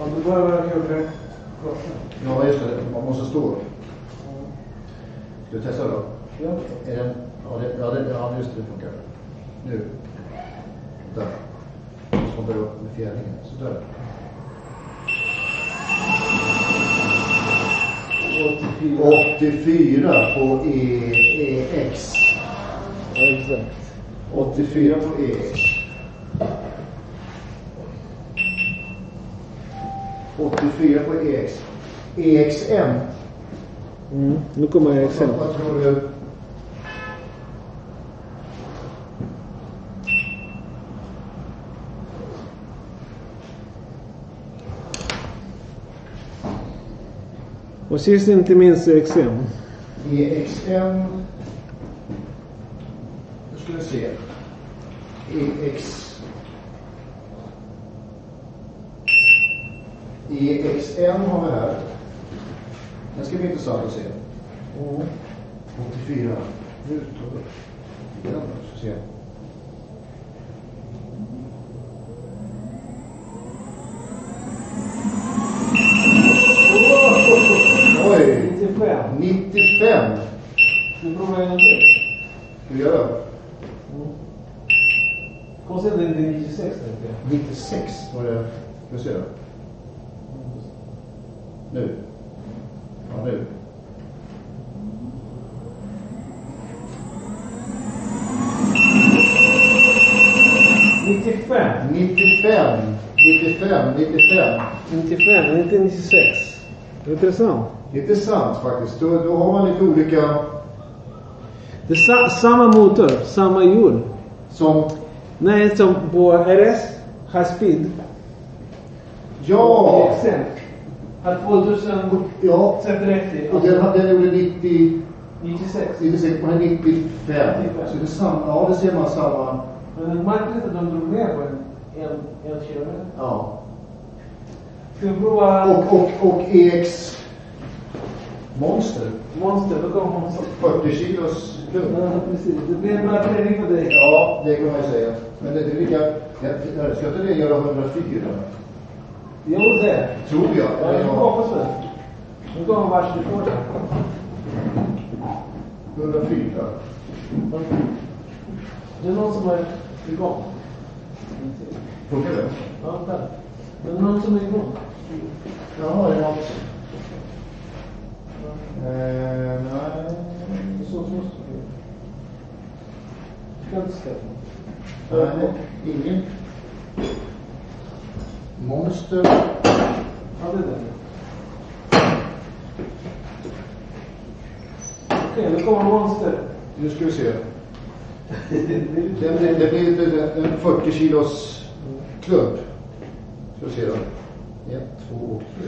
Ja, du börjar göra det. Ja, just det. Man måste stå upp. Ska du testa då? Ja. Är den... Ja, just det. Det funkar. Nu. Där. Så man börjar upp med fjädringen. Så där. 84 på EX. Ja, exakt. 84 på EX. 84 på EX. EXM. Nu kommer EXM. Vad tror du? Och sist inte minst EXM. EXM. Nu ska vi se. EXM har vi här. Den ska bli intressant att se. 84. Nu tar vi den. Så se. Oj! 95. Du provar en till. Hur gör jag? Konstigt att det inte är 96 tänkte jag. 96 var det. Ska vi se då? Nu. Ja, nu. Men inte 96. Intressant. Intressant faktiskt. Då har man lite olika... Det är samma motor, samma hjul. Som... Nej, som på RS, High Speed. Ja! EXM. Har 2030. Ja. Och den gjorde 96 på 95. Så det är samma, ja det ser man samma. Men det märkligt att de drog ner på en kilometer. Ja. Ska vi prova... Och EX Monster. Monster, då kommer Monster. 40 kilos klubb. Ja, precis. Det blir en bra träning för dig. Ja, det kan man ju säga. Men det är lika... Ska inte det göra 104? Jo, det. Tror jag. Ja, jag hoppas det. Nu kommer världsrekord. 104. Det är någon som är igång. Funkar det? Ja, där. Det är någon som är igång. Ja, det är något. Nej. Så måste vi. Ska inte skaffa. Nej, ingen. Monster. Ja, det är det. Okej, nu kommer Monster. Nu ska vi se. Det blir en 40 kilos klubb. Ska vi se då. 1, 2 och 3.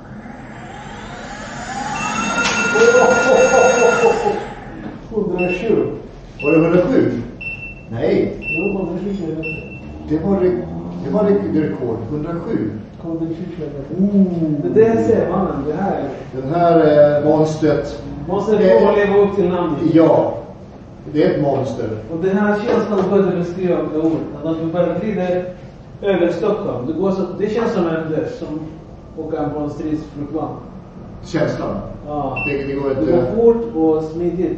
Oh, 120. Var det 107? Nej. Jo, 120 kilometer. Det var rekord. 107. Kommer 120 kilometer. Det där ser mannen, det här. Den här monstret. Måste få leva upp till namnet. Ja. Det är ett monster. Och den här känslan började beskriva med ord. Att du bara glider över Stockholm. Det känns som som åka på en stridsflygplan. Känslan. Ja. Det går Det går fort och smidigt.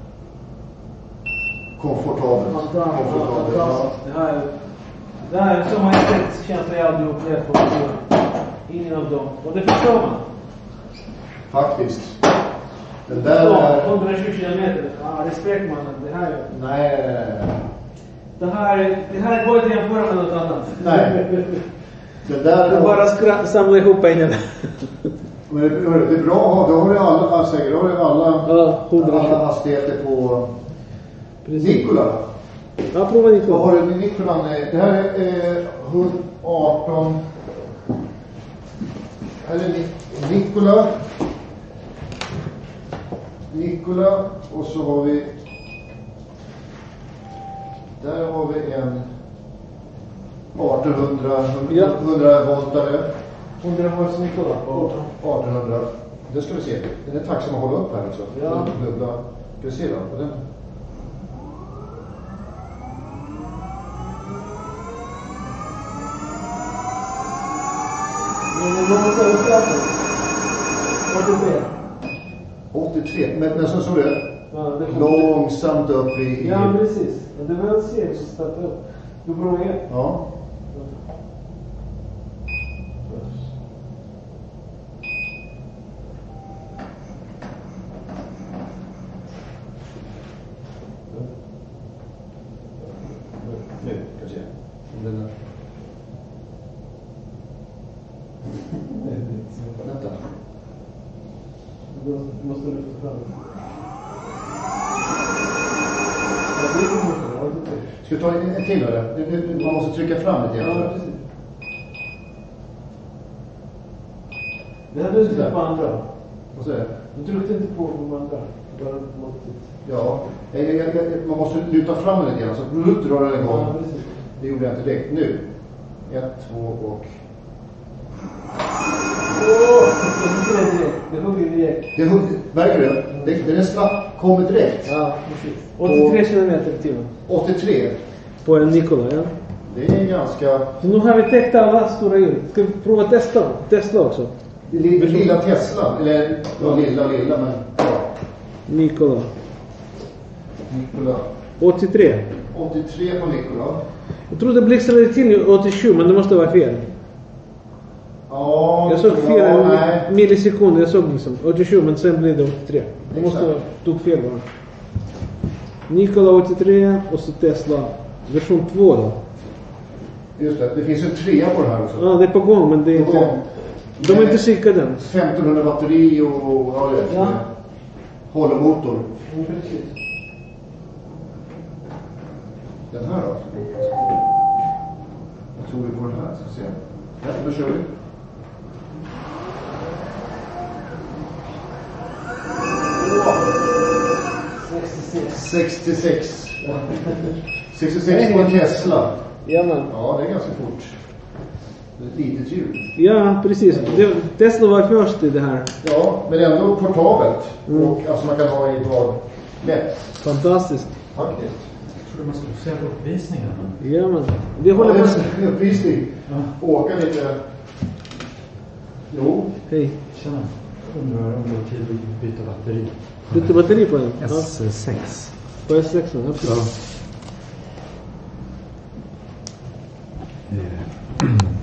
Komfortabelt. Ja. Det här är som man inte känsla jag aldrig upplevt på naturen. Ingen av dem. Och det förstår man. Faktiskt. Den där är... 120 kilometer. Ja, respekt mannen. Det här... Nej. Det här går inte att jämföra med något annat. Nej. Den där... Du bara samla ihop pengarna. Men det är bra. Då har du alla hastigheter på... Precis. Nikola. Ja, prova Nikola. Vad har du Nikola? Det här är 118. Här är Nikola. Och så har vi... Där har vi en 1800 voltare. 100 volts Nikola. 1800. Det ska vi se. Den är tacksam att hålla upp här också. Ja. Dubbla. Ska vi se då på den? Man måste ha uppskattat. 83. Men så det Ja, det långsamt upp i... Ja, precis. Det var en serie som startade upp. Du provar igen. Ja. Nu, ska vi se. Den där. Vänta. Du måste lyfta fram den. Ja, det är inte mycket. Ska vi ta en till eller? Man måste trycka fram lite grann. Ja, precis. Det här du tryckte på andra. Vad säger du? Du tryckte inte på de andra. Bara måttigt. Ja, man måste luta fram lite grann. Så drar den igång. Ja, precis. Det gjorde jag inte direkt. Nu. 1, 2 och... Det hugger direkt. Märker du? Den är slapp, kommer direkt. Ja, precis. 83 kilometer i timmen. 83. På en Nikola, ja. Det är ganska... Så nu har vi täckt alla stora hjul. Ska vi prova Tesla också? Lilla Tesla. Eller, ja, lilla, men... Ja. Nikola. 83. 83 på Nikola. Jag trodde det blixtrade till 87, men det måste vara fel. Ja, Jag såg fel nej. millisekunder. Jag såg liksom 87, men sen blev det 83. Det måste Exakt. vara tog fel bara. Nikola 83 och så Tesla version 2 då. Just det finns en 3 på det här också. Ja, det är på gång, men det är inte... De har inte cyklat den. 1500 batteri och... Ja, det är Ja. Hållmotor. Precis. Den här då? Jag tror vi på den här, ska se. Ja, då kör vi. Wow. 66. 66 på en Tesla. Jajamän. Ja, det är ganska fort. Det är ett litet hjul. Ja, precis. Tesla var först i det här. Ja, men ändå portabelt. Och alltså man kan ha i vad lätt. Fantastiskt. Faktiskt. Jag trodde man skulle se uppvisningen. Jajamän. Det håller Ja, på. det är en uppvisning. Åka lite. Jo. Hej. Tjena. Undrar om det var tid att byta batteri. Bytte batteri på den? Ja. S6. På S6, absolut. Ja.